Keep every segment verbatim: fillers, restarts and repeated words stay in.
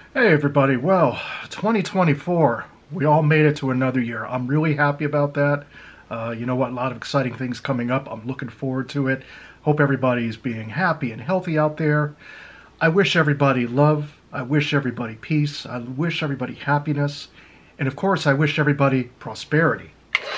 Hey everybody, well, twenty twenty-four, we all made it to another year. I'm really happy about that. Uh, you know what, a lot of exciting things coming up. I'm looking forward to it. Hope everybody's being happy and healthy out there. I wish everybody love. I wish everybody peace. I wish everybody happiness. And of course, I wish everybody prosperity.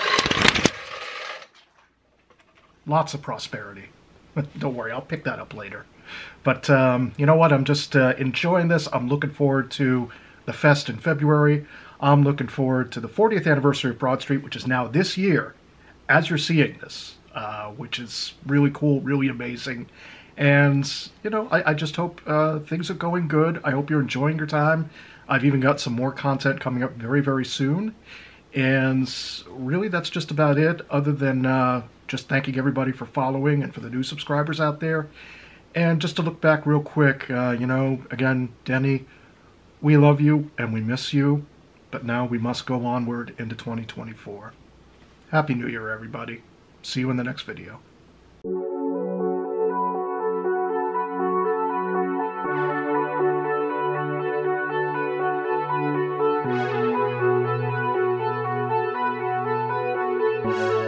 Lots of prosperity. Don't worry, I'll pick that up later. But um, you know what? I'm just uh, enjoying this. I'm looking forward to the fest in February. I'm looking forward to the fortieth anniversary of Broad Street, which is now this year, as you're seeing this, uh, which is really cool, really amazing. And, you know, I, I just hope uh, things are going good. I hope you're enjoying your time. I've even got some more content coming up very, very soon. And really, that's just about it, other than uh, just thanking everybody for following and for the new subscribers out there. And just to look back real quick, uh, you know, again, Denny, we love you and we miss you, but now we must go onward into twenty twenty-four. Happy New Year, everybody. See you in the next video. Thank you.